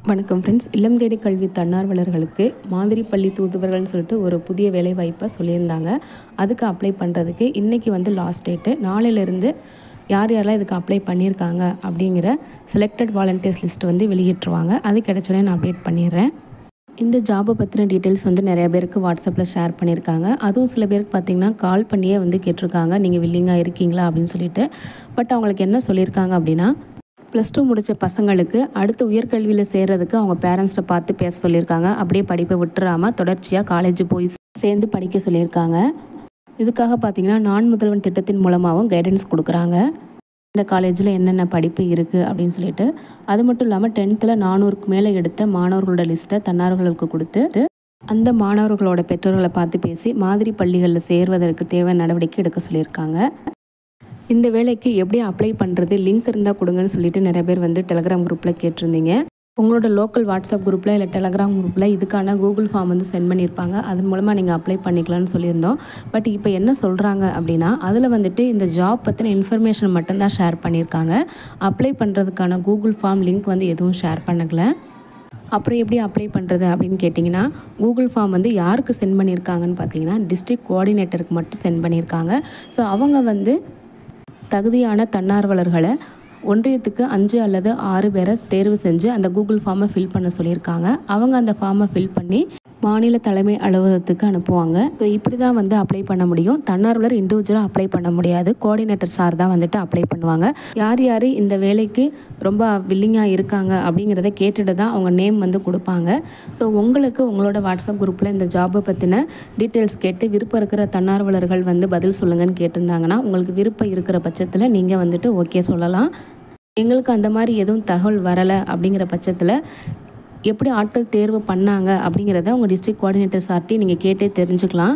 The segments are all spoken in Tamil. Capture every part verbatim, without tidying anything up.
வணக்கம் ஃப்ரெண்ட்ஸ். இல்லம் தேடி கல்வி தன்னார்வலர்களுக்கு மாதிரி பள்ளி தூதுவர்கள்னு சொல்லிட்டு ஒரு புதிய வேலைவாய்ப்பை சொல்லியிருந்தாங்க. அதுக்கு அப்ளை பண்ணுறதுக்கு இன்றைக்கி வந்து லாஸ்ட் டேட்டு. நாளையிலேருந்து யார் யாரெல்லாம் இதுக்கு அப்ளை பண்ணியிருக்காங்க அப்படிங்கிற செலக்டட் வாலண்டியர்ஸ் லிஸ்ட் வந்து வெளியிட்டுருவாங்க. அது கிடைச்சோடனே நான் அப்டேட் பண்ணிடுறேன். இந்த ஜாபை பற்றின டீட்டெயில்ஸ் வந்து நிறைய பேருக்கு வாட்ஸ்அப்பில் ஷேர் பண்ணியிருக்காங்க. அதுவும் சில பேருக்கு பார்த்திங்கன்னா கால் பண்ணியே வந்து கேட்டிருக்காங்க, நீங்கள் வில்லிங்காக இருக்கீங்களா அப்படின்னு சொல்லிட்டு. பட் அவங்களுக்கு என்ன சொல்லியிருக்காங்க அப்படின்னா, ப்ளஸ் டூ முடித்த பசங்களுக்கு அடுத்த உயர்கல்வியில் சேர்கிறதுக்கு அவங்க பேரண்ட்ஸ்ட்டை பார்த்து பேச சொல்லியிருக்காங்க. அப்படியே படிப்பை விட்டுறாமல் தொடர்ச்சியாக காலேஜ் போய் சேர்ந்து படிக்க சொல்லியிருக்காங்க. இதுக்காக பார்த்திங்கன்னா நான் முதல்வன் திட்டத்தின் மூலமாகவும் கைடன்ஸ் கொடுக்குறாங்க. இந்த காலேஜில் என்னென்ன படிப்பு இருக்குது அப்படின்னு சொல்லிட்டு. அது மட்டும் இல்லாமல் டென்த்தில் நானூறுக்கு மேலே எடுத்த மாணவர்களோட லிஸ்ட்டை தன்னார்வலர்களுக்கு கொடுத்து அந்த மாணவர்களோட பெற்றோர்களை பார்த்து பேசி மாதிரி பள்ளிகளில் சேர்வதற்கு தேவையான நடவடிக்கை எடுக்க சொல்லியிருக்காங்க. இந்த வேலைக்கு எப்படி அப்ளை பண்ணுறது, லிங்க் இருந்தால் கொடுங்கன்னு சொல்லிட்டு நிறைய பேர் வந்து டெலகிராம் குரூப்பில் கேட்டிருந்தீங்க. உங்களோட லோக்கல் வாட்ஸ்அப் குரூப்பில் இல்லை டெலகிராம் குரூப்பில் இதுக்கான கூகுள் ஃபார்ம் வந்து சென்ட் பண்ணியிருப்பாங்க. அதன் மூலமாக நீங்கள் அப்ளை பண்ணிக்கலாம்னு சொல்லியிருந்தோம். பட் இப்போ என்ன சொல்கிறாங்க அப்படின்னா, அதில் வந்துட்டு இந்த ஜாப் பற்றின இன்ஃபர்மேஷன் மட்டும்தான் ஷேர் பண்ணியிருக்காங்க. அப்ளை பண்ணுறதுக்கான கூகுள் ஃபார்ம் லிங்க் வந்து எதுவும் ஷேர் பண்ணலை. அப்புறம் எப்படி அப்ளை பண்ணுறது அப்படின்னு கேட்டிங்கன்னா, கூகுள் ஃபார்ம் வந்து யாருக்கு சென்ட் பண்ணியிருக்காங்கன்னு பார்த்தீங்கன்னா, டிஸ்ட்ரிக்ட் கோஆர்டினேட்டருக்கு மட்டும் சென்ட் பண்ணியிருக்காங்க. ஸோ அவங்க வந்து தகுதியான தன்னார்வலர்களை ஒன்றியத்துக்கு அஞ்சு அல்லது ஆறு பேரை தேர்வு செஞ்சு அந்த கூகுள் ஃபார்மை ஃபில் பண்ண சொல்லியிருக்காங்க. அவங்க அந்த ஃபார்மை ஃபில் பண்ணி மாநில தலைமை அலுவலகத்துக்கு அனுப்புவாங்க. ஸோ இப்படி தான் வந்து அப்ளை பண்ண முடியும். தன்னார்வலர் இண்டிவிஜுவலாக அப்ளை பண்ண முடியாது. கோஆர்டினேட்டர் சார் தான் வந்துட்டு அப்ளை பண்ணுவாங்க. யார் யார் இந்த வேலைக்கு ரொம்ப வில்லிங்காக இருக்காங்க அப்படிங்கிறத கேட்டுட்டு தான் அவங்க நேம் வந்து கொடுப்பாங்க. ஸோ உங்களுக்கு உங்களோட வாட்ஸ்அப் குரூப்பில் இந்த ஜாபை பற்றின டீட்டெயில்ஸ் கேட்டு விருப்பம் இருக்கிற தன்னார்வலர்கள் வந்து பதில் சொல்லுங்கன்னு கேட்டிருந்தாங்கன்னா, உங்களுக்கு விருப்பம் இருக்கிற பட்சத்தில் நீங்கள் வந்துட்டு ஓகே சொல்லலாம். எங்களுக்கு அந்த மாதிரி எதுவும் தகவல் வரலை அப்படிங்கிற பட்சத்தில் எப்படி ஆட்கள் தேர்வு பண்ணாங்க அப்படிங்கிறத உங்கள் டிஸ்ட்ரிக்ட் கோஆர்டினேட்டர் சார்ட்டி நீங்கள் கேட்டே தெரிஞ்சுக்கலாம்.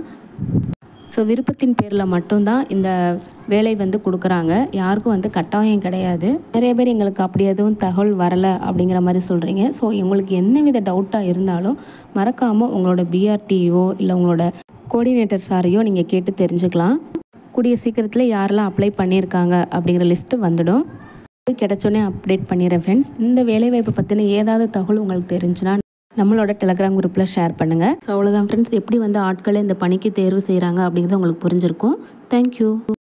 ஸோ விருப்பத்தின் பேரில் மட்டும்தான் இந்த வேலை வந்து கொடுக்குறாங்க. யாருக்கும் வந்து கட்டாயம் கிடையாது. நிறைய பேர் எங்களுக்கு அப்படி எதுவும் தகவல் வரலை அப்படிங்கிற மாதிரி சொல்கிறீங்க. ஸோ உங்களுக்கு என்ன வித டவுட்டாக இருந்தாலும் மறக்காமல் உங்களோட பிஆர்டிஓ இல்லை உங்களோட கோஆர்டினேட்டர் சாரையோ நீங்கள் கேட்டு தெரிஞ்சுக்கலாம். கூடிய சீக்கிரத்தில் யாரெல்லாம் அப்ளை பண்ணியிருக்காங்க அப்படிங்கிற லிஸ்ட்டு வந்துடும். கிடைச்சோன்னே அப்டேட் பண்ணிடுறேன் ஃப்ரெண்ட்ஸ். இந்த வேலைவாய்ப்பை பற்றின ஏதாவது தகவல் உங்களுக்கு தெரிஞ்சுன்னா நம்மளோட டெலகிராம் குரூப்பில் ஷேர் பண்ணுங்கள். ஸோ அவ்வளோதான் ஃப்ரெண்ட்ஸ். எப்படி வந்து ஆட்களை இந்த பணிக்கு தேர்வு செய்கிறாங்க அப்படிங்கிறது உங்களுக்கு புரிஞ்சிருக்கும். தேங்க்யூ.